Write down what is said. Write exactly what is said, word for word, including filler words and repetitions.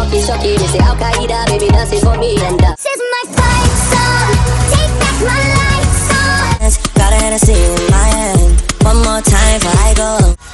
shocky, shocky. They say Al Qaeda, baby, dance it for me and uh. This is my fight song. Take back my life song. Got a Hennessy in my hand. One more time before I go.